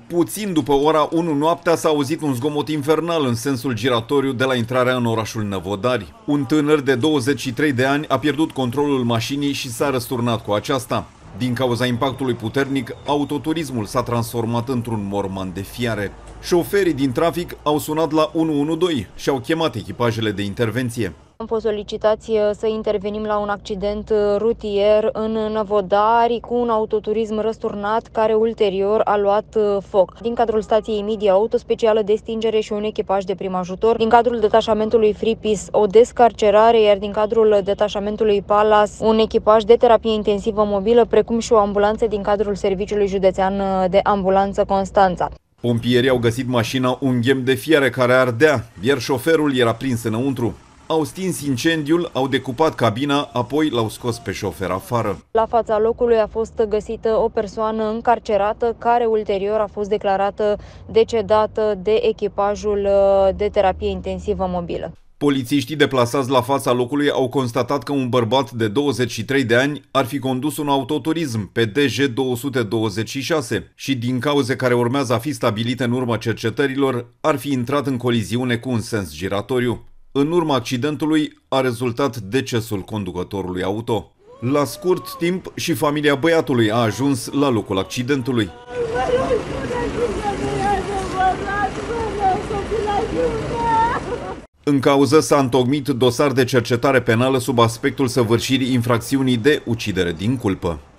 Puțin după ora 1 noaptea s-a auzit un zgomot infernal în sensul giratoriu de la intrarea în orașul Năvodari. Un tânăr de 23 de ani a pierdut controlul mașinii și s-a răsturnat cu aceasta. Din cauza impactului puternic, autoturismul s-a transformat într-un morman de fiare. Șoferii din trafic au sunat la 112 și au chemat echipajele de intervenție. Am fost solicitați să intervenim la un accident rutier în Năvodari cu un autoturism răsturnat care ulterior a luat foc. Din cadrul stației Media Auto, specială de stingere și un echipaj de prim ajutor, din cadrul detașamentului Fripis o descarcerare, iar din cadrul detașamentului Palas un echipaj de terapie intensivă mobilă, precum și o ambulanță din cadrul Serviciului Județean de Ambulanță Constanța. Pompierii au găsit mașina un ghem de fiare care ardea, iar șoferul era prins înăuntru. Au stins incendiul, au decupat cabina, apoi l-au scos pe șofer afară. La fața locului a fost găsită o persoană încarcerată, care ulterior a fost declarată decedată de echipajul de terapie intensivă mobilă. Polițiștii deplasați la fața locului au constatat că un bărbat de 23 de ani ar fi condus un autoturism pe DJ 226 și, din cauze care urmează a fi stabilite în urma cercetărilor, ar fi intrat în coliziune cu un sens giratoriu. În urma accidentului a rezultat decesul conducătorului auto. La scurt timp și familia băiatului a ajuns la locul accidentului. În cauză s-a întocmit dosar de cercetare penală sub aspectul săvârșirii infracțiunii de ucidere din culpă.